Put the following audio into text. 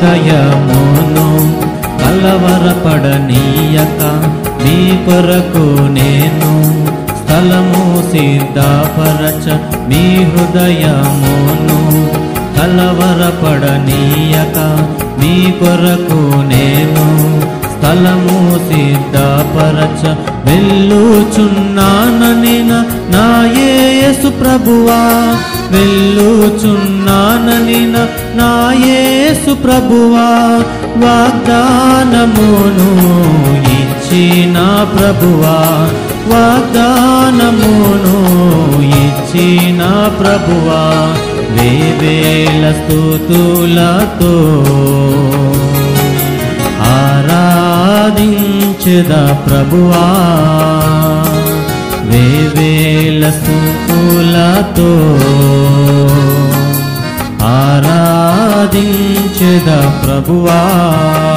హృదయమును కలవరపడనీయక నీ కొరకు నేను స్థలము సిద్ధపరచ మీ హృదయమును కలవరపడనీయక మీ కొరకు నేను స్థలము సిద్ధపరచ వెళ్ళుచున్నానని నా యేసు ప్రభువా వెళ్ళుచున్నానని నా యేసు ప్రభువా వాగ్దానమును ఇచ్చిన ప్రభువా వాగ్దానమును ఇచ్చిన ప్రభువా వేవేల స్తుతులతో ఆరాధించెద ప్రభువా వేవేల స్తుతులతో ఆరాధించెద ప్రభువా